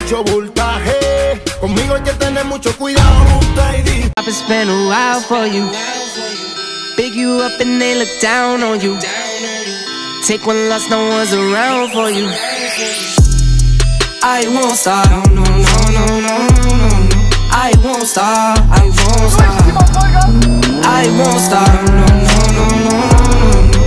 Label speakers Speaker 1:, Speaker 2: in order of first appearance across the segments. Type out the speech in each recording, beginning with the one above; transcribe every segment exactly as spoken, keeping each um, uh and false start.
Speaker 1: mucho voltaje. Conmigo hay que tener mucho cuidado.
Speaker 2: I've been spent a while for you. Big you up and they look down on you. Take one loss, no one's around for you. I won't stop. No, no, no, no, no, no, no. I won't stop. I won't stop. I won't stop. No, no, no, no, no, no.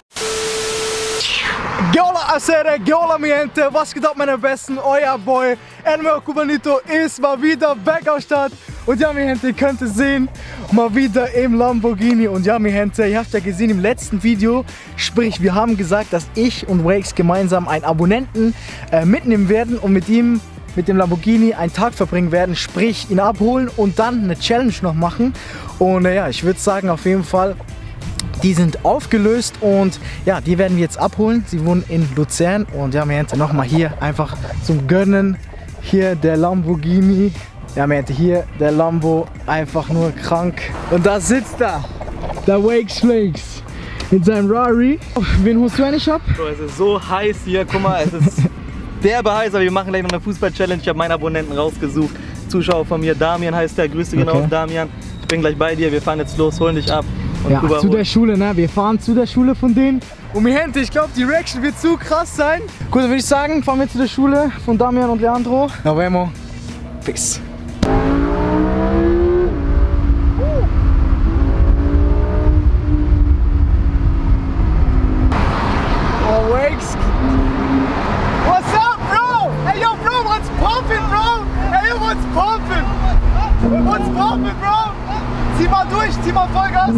Speaker 3: Hola Acere, hola mi gente, was geht ab meine Besten, euer Boy Enver Cubanito ist mal wieder back am Start. Und ja mi gente, ihr könnt es sehen, mal wieder im Lamborghini. Und ja mi gente, ihr habt ja gesehen im letzten Video, sprich wir haben gesagt, dass ich und Wakes gemeinsam einen Abonnenten äh, mitnehmen werden und mit ihm, mit dem Lamborghini einen Tag verbringen werden, sprich ihn abholen und dann eine Challenge noch machen. Und äh, ja, ich würde sagen auf jeden Fall, die sind aufgelöst und ja, die werden wir jetzt abholen. Sie wohnen in Luzern und ja, wir haben nochmal hier einfach zum Gönnen. Hier der Lamborghini. Ja, wir haben hier der Lambo, einfach nur krank. Und da sitzt er, der Wakes Flakes in seinem Rari. Oh, wen holst du eigentlich ab?
Speaker 4: Bro, es ist so heiß hier, guck mal, es ist derbe heiß, aber wir machen gleich noch eine Fußball-Challenge. Ich habe meinen Abonnenten rausgesucht. Zuschauer von mir, Damian heißt der, grüße genau, okay. Damian. Ich bin gleich bei dir, wir fahren jetzt los, holen dich ab. Und
Speaker 3: ja, zu der Schule, ne? Wir fahren zu der Schule von denen. Und mir Hände, ich glaube, die Reaction wird zu krass sein. Gut, dann würde ich sagen, fahren wir zu der Schule von Damian und Leandro. Nos vemos. Peace. Oh, Wakes. What's up, bro? Hey, yo, bro, what's poppin', bro? Hey, what's poppin'? What's poppin', bro? Zieh mal durch, zieh mal Vollgas.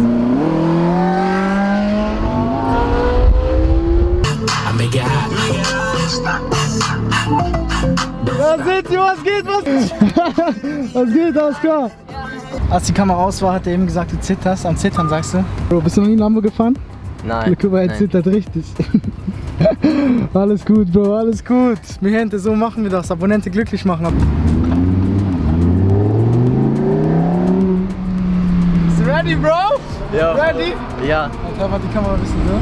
Speaker 3: Da seht ihr, was geht, was? Was geht, alles klar? Als die Kamera aus war, hat er eben gesagt, du zitterst. Am Zittern sagst du. Bro, bist du noch nie in Lambo gefahren?
Speaker 4: Nein.
Speaker 3: Guck mal, er zittert richtig. Alles gut, Bro, alles gut. Mi gente, so machen wir das. Abonnente glücklich machen. Ready, Bro?
Speaker 4: Ja.
Speaker 3: Ready?
Speaker 4: Ja.
Speaker 3: Halt einfach die Kamera ein bisschen so.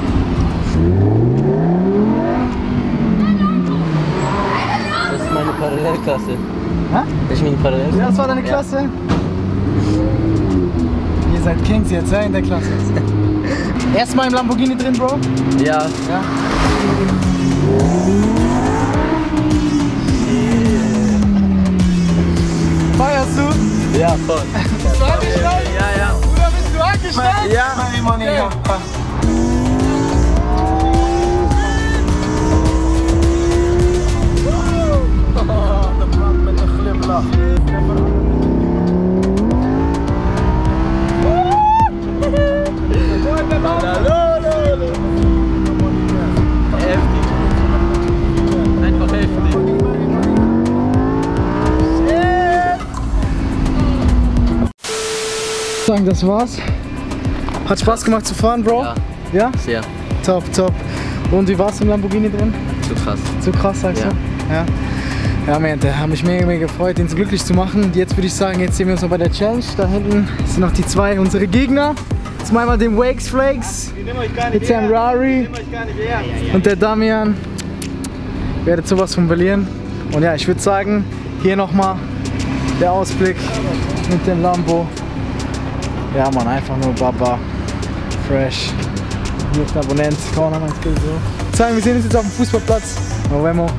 Speaker 4: Das ist meine Parallelklasse.
Speaker 3: Hä?
Speaker 4: Das ist meine Parallelklasse.
Speaker 3: Ja, das war deine Klasse? Ja. Ihr seid Kings jetzt, ja, in der Klasse. Erstmal im Lamborghini drin, Bro?
Speaker 4: Ja.
Speaker 3: Ja. Feierst du?
Speaker 4: Ja, voll.
Speaker 3: Bist du angeschnallt?
Speaker 4: Ja, ja.
Speaker 3: Bruder, bist du angeschnallt?
Speaker 4: Ja.
Speaker 3: Okay.
Speaker 4: Heftig. Einfach heftig.
Speaker 3: Sagen, das war's. Hat Spaß gemacht zu fahren, Bro?
Speaker 4: Ja.
Speaker 3: Ja?
Speaker 4: Sehr.
Speaker 3: Top, top. Und wie war's im Lamborghini drin?
Speaker 4: Zu krass.
Speaker 3: Zu krass, sagst
Speaker 4: Ja.
Speaker 3: du? Ja. Ja, man, da haben mich mega, mega gefreut, ihn so glücklich zu machen. Und jetzt würde ich sagen, jetzt sehen wir uns noch bei der Challenge. Da hinten sind noch die zwei, unsere Gegner. Zweimal den Wakes Flakes. Mit seinem Rari. Und der Damian. Werdet sowas von verlieren. Und ja, ich würde sagen, hier nochmal der Ausblick mit dem Lambo. Ja, man, einfach nur Baba. Fresh. Hier ist der Abonnent. Komm mal, mein Skill so. Sagen, wir sehen uns jetzt auf dem Fußballplatz. Nos vemos.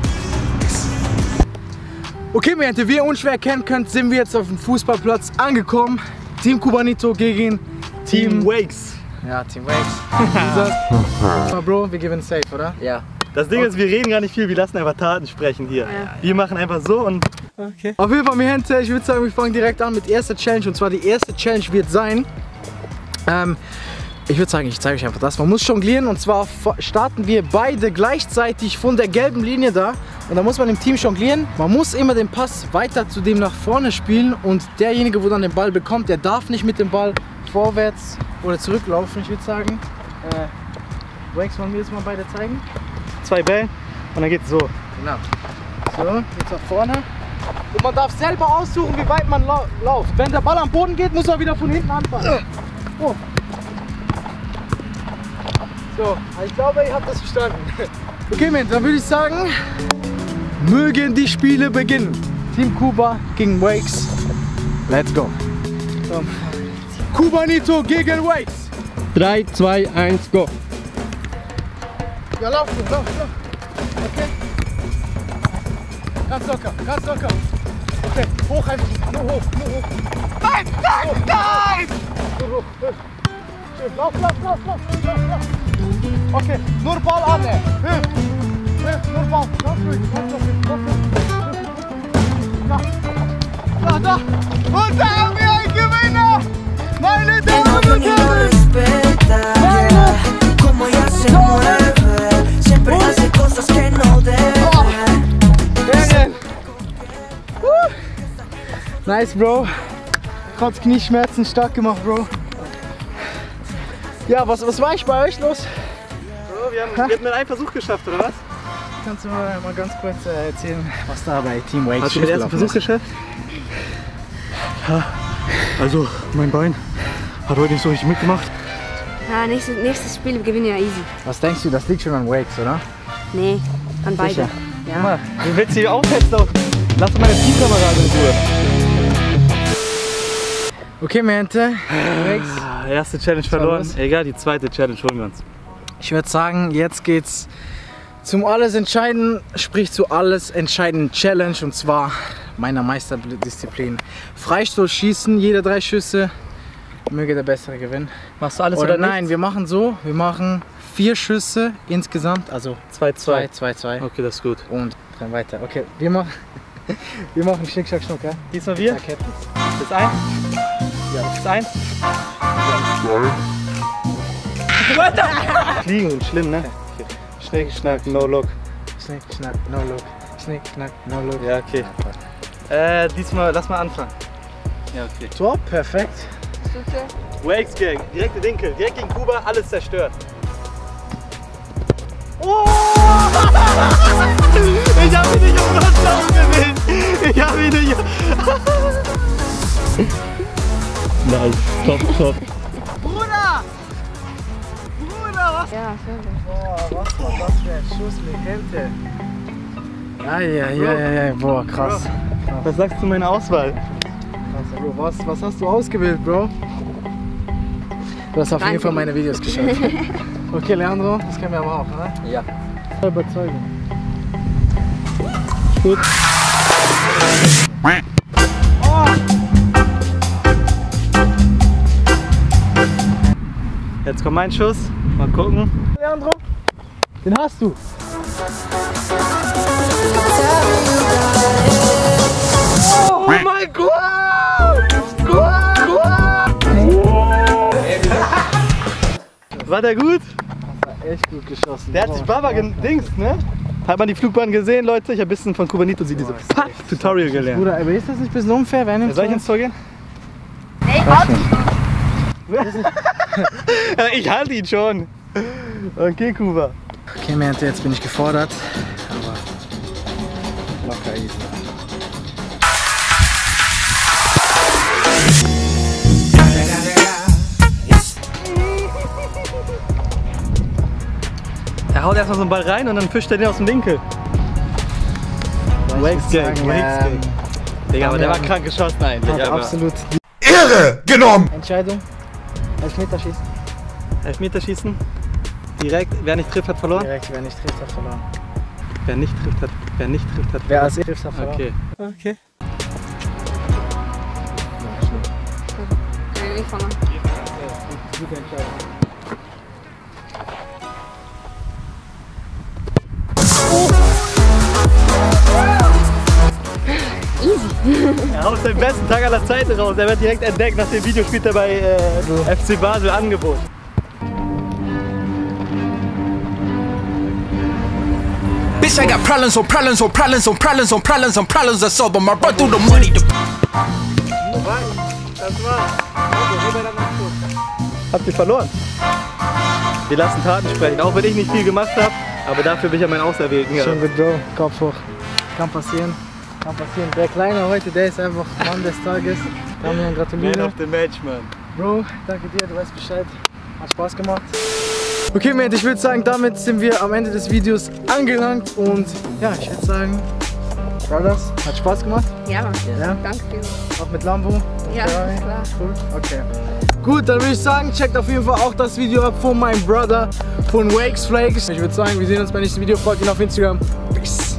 Speaker 3: Okay, Leute, wie ihr unschwer erkennen könnt, sind wir jetzt auf dem Fußballplatz angekommen. Team Cubanito gegen Team,
Speaker 4: Team Wakes.
Speaker 3: Ja, Team Wakes. Aber Bro, wir gewinnen safe, oder?
Speaker 4: Ja. Das Ding ist, wir reden gar nicht viel, wir lassen einfach Taten sprechen hier. Ja. Wir machen einfach so und...
Speaker 3: Okay. Auf jeden Fall, mir Hände, ich würde sagen, wir fangen direkt an mit der ersten Challenge. Und zwar die erste Challenge wird sein, ähm, ich würde sagen, ich zeige euch einfach das. Man muss jonglieren und zwar starten wir beide gleichzeitig von der gelben Linie da. Und da muss man im Team jonglieren. Man muss immer den Pass weiter zu dem nach vorne spielen. Und derjenige, wo dann den Ball bekommt, der darf nicht mit dem Ball vorwärts oder zurücklaufen, ich würde sagen. Äh, Wakes, wollen wir jetzt mal beide zeigen?
Speaker 4: Zwei Bälle und dann geht's so.
Speaker 3: Genau. So, jetzt nach vorne. Und man darf selber aussuchen, wie weit man lau läuft. Wenn der Ball am Boden geht, muss man wieder von hinten anfangen. Oh. So, ich glaube, ihr habt das verstanden. Okay, Mensch, dann würde ich sagen, mögen die Spiele beginnen. Team Kuba gegen Wakes. Let's go. So. Kubanito gegen Wakes.
Speaker 5: drei, zwei, eins, go.
Speaker 3: Ja, lauf, lauf, lauf. Okay. Ganz locker, ganz locker. Okay, hoch einfach. Nur hoch, nur hoch. Nein, nein, hoch. Nein! Nur hoch. Schön, lauf, lauf, lauf, lauf, lauf, lauf. Okay, nur Ball annehmen. Hüpf. Hüpf, nur Ball. Ganz ruhig, ganz ruhig, ganz ruhig. Da. Da, da. Und da haben wir einen Gewinner. Meine Damen und Herren.
Speaker 2: Como ella se mueve, siempre hace cosas que no debe.
Speaker 3: Nice, Bro. Trotz Knieschmerzen stark gemacht, Bro. Ja, was, was war ich bei euch los?
Speaker 4: Bro, wir haben, wir haben einen Versuch geschafft, oder was?
Speaker 3: Kannst du mal, mal ganz kurz äh, erzählen, was da bei Team Wakes
Speaker 4: Hast du den ersten Versuch geschafft? Ja, also mein Bein hat heute nicht so richtig mitgemacht.
Speaker 6: Ja, nächstes, nächstes Spiel gewinnen ja easy.
Speaker 3: Was denkst du, das liegt schon an Wakes, oder?
Speaker 6: Nee, an beide.
Speaker 3: Sicher?
Speaker 6: Ja.
Speaker 4: Guck mal, du willst hier aufhetzen auf. Lass doch meine Teamkameraden in Ruhe.
Speaker 3: Okay, Mente. Wakes.
Speaker 4: Ah, erste Challenge
Speaker 3: war
Speaker 4: verloren.
Speaker 3: los?
Speaker 4: Egal, die zweite Challenge holen wir uns.
Speaker 3: Ich würde sagen, jetzt geht's zum Alles Entscheiden, sprich zu Alles Entscheidenden Challenge, und zwar meiner Meisterdisziplin. Freistoß schießen, jede drei Schüsse, möge der Bessere gewinnen.
Speaker 4: Machst du alles
Speaker 3: Oder,
Speaker 4: oder,
Speaker 3: nein, wir machen so, wir machen vier Schüsse insgesamt, also
Speaker 4: zwei zwei.
Speaker 3: zwei, zwei.
Speaker 4: Okay, das ist gut.
Speaker 3: Und dann weiter. Okay, wir machen, wir machen Schnick, Schnack, Schnuck, ja?
Speaker 4: Diesmal wir?
Speaker 3: Ja, Captains.
Speaker 4: Bis eins? Ja. Bis eins? Ja. Fliegen, schlimm, ne? Okay. Schnick, Schnack, no look.
Speaker 3: Schnick, Schnack, no look. Schnick, Schnack, no look.
Speaker 4: Ja, okay. Äh, diesmal, lass mal anfangen. Ja, okay.
Speaker 3: So, perfekt.
Speaker 4: Wakes Gang, direkte Winkel, direkt gegen Kuba, alles zerstört. Oh! Ich hab ihn nicht umsonst ausgewählt! Ich hab ihn nicht. Nice, top, top.
Speaker 3: Bruder! Bruder, was?
Speaker 6: Ja, schön.
Speaker 3: Boah, was war das für ein Schuss mit Gente? Ja, ja, ja, ja, ja, boah, krass.
Speaker 4: Was sagst du zu meiner Auswahl?
Speaker 3: Krass, Bro. Was, was hast du ausgewählt, Bro? Du hast auf jeden Fall meine Videos geschaut. Okay, Leandro, das können wir aber auch, oder?
Speaker 5: Ja.
Speaker 3: Überzeugung.
Speaker 4: Gut.
Speaker 3: Oh!
Speaker 4: Jetzt kommt mein Schuss. Mal gucken.
Speaker 3: Leandro, den hast du. Oh mein Gott!
Speaker 4: War der gut?
Speaker 3: Echt gut geschossen.
Speaker 4: Der hat sich Baba gedingst, ne? Hat man die Flugbahn gesehen, Leute? Ich habe ein bisschen von Kubanito sie diese Tutorial gelernt.
Speaker 3: Bruder, aber ist das nicht ein bisschen unfair, wenn
Speaker 4: Ja, soll ich ins Tor gehen?
Speaker 6: Nee,
Speaker 4: Ich halte ihn schon. Okay, Kuba.
Speaker 3: Okay, Mente, jetzt bin ich gefordert. Aber locker easy.
Speaker 4: Er haut erstmal so einen Ball rein und dann fischt er den aus dem Winkel. Wakes Gang,
Speaker 3: sagen,
Speaker 4: Wakes Gang.
Speaker 3: ähm,
Speaker 4: Digga, aber der war
Speaker 3: haben-
Speaker 4: krank geschossen eigentlich.
Speaker 3: Hat
Speaker 4: aber
Speaker 3: absolut die
Speaker 1: Ehre genommen!
Speaker 3: Entscheidung. Elfmeterschießen.
Speaker 4: Elfmeterschießen. Direkt. Wer nicht trifft, hat verloren.
Speaker 3: Direkt, wer nicht trifft, hat verloren.
Speaker 4: Wer nicht trifft, hat, wer nicht trifft, hat
Speaker 3: Wer
Speaker 4: verloren.
Speaker 3: als trifft, hat verloren.
Speaker 4: Okay. Okay.
Speaker 6: ich fange an.
Speaker 3: Gute Entscheidung.
Speaker 4: Er haut seinen besten Tag aller Zeiten raus. Er wird direkt entdeckt. Nach dem Video spielt er bei äh, F C Basel Angebot.
Speaker 7: Bitch, I got problems on problems on problems on problems on problems on problems. I solve them. I run through the money. The
Speaker 4: Das war's. Habt ihr verloren? Wir lassen Taten sprechen, auch wenn ich nicht viel gemacht habe, aber dafür bin ich ja mein Auserwählten. Ja.
Speaker 3: Schon gut, Bro. Kopf hoch. Kann passieren. Kann passieren. Der Kleine heute, der ist einfach Mann des Tages. Damian,
Speaker 4: Man
Speaker 3: gratuliere.
Speaker 4: of the Match, Mann.
Speaker 3: Bro, danke dir, du weißt Bescheid. Hat Spaß gemacht. Okay, Mate, ich würde sagen, damit sind wir am Ende des Videos angelangt und ja, ich würde sagen, Brothers, hat Spaß gemacht?
Speaker 6: Ja, Mann.
Speaker 3: Ja?
Speaker 6: Danke viel.
Speaker 3: Auch mit Lambo?
Speaker 6: Ja,
Speaker 3: Ferrari?
Speaker 6: klar.
Speaker 3: Cool, okay. Gut, dann würde ich sagen, checkt auf jeden Fall auch das Video ab von meinem Brother, von Wakes Flakes. Ich würde sagen, wir sehen uns beim nächsten Video. Folgt ihn auf Instagram. Peace.